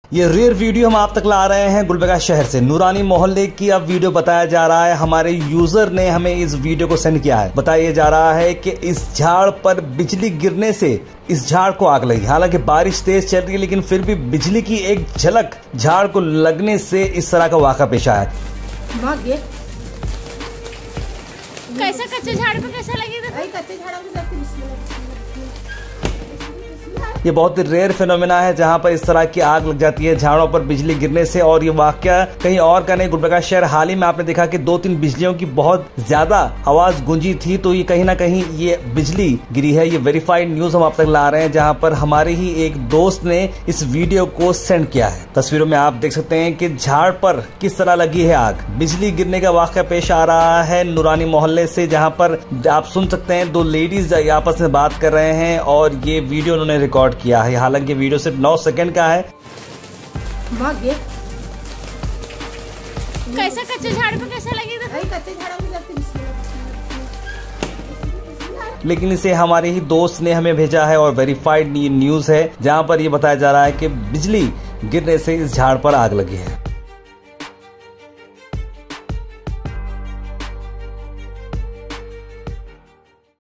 ये rare video हम आप तक ला रहे हैं गुलबर्गा शहर से नूरानी मोहल्ले की अब वीडियो बताया जा रहा है। हमारे यूजर ने हमें इस वीडियो को सेंड किया है। बताया जा रहा है कि इस झाड़ पर बिजली गिरने से इस झाड़ को आग लगी। हालांकि बारिश तेज चल रही है लेकिन फिर भी बिजली की एक झलक झाड़ को लगने से इस तरह का वाक़ा पेश आया। कैसा कच्चे झाड़ पे कैसा लगी? कच्चे झाड़ ये बहुत ही रेयर फिनोमेना है जहां पर इस तरह की आग लग जाती है झाड़ों पर बिजली गिरने से। और ये वाकया कहीं और का नहीं, गुलबर्गा शहर हाल ही में आपने देखा कि 2-3 बिजलियों की बहुत ज्यादा आवाज गूंजी थी। तो ये कहीं ना कहीं ये बिजली गिरी है। ये वेरीफाइड न्यूज हम आप तक ला रहे हैं जहां पर हमारे ही एक दोस्त ने इस वीडियो को सेंड किया है। तस्वीरों में आप देख सकते हैं कि झाड़ पर किस तरह लगी है आग। बिजली गिरने का वाकया पेश आ रहा है नूरानी मोहल्ले से, जहां पर आप सुन सकते हैं 2 लेडीज आपस में बात कर रहे हैं और ये वीडियो उन्होंने रिकॉर्ड किया है। हालांकि वीडियो सिर्फ 9 सेकंड का है। कैसा कच्चे झाड़ पे कैसा लगी? कच्चे झाड़ों में लेकिन इसे हमारे ही दोस्त ने हमें भेजा है और वेरीफाइड न्यूज है जहां पर यह बताया जा रहा है कि बिजली गिरने से इस झाड़ पर आग लगी है।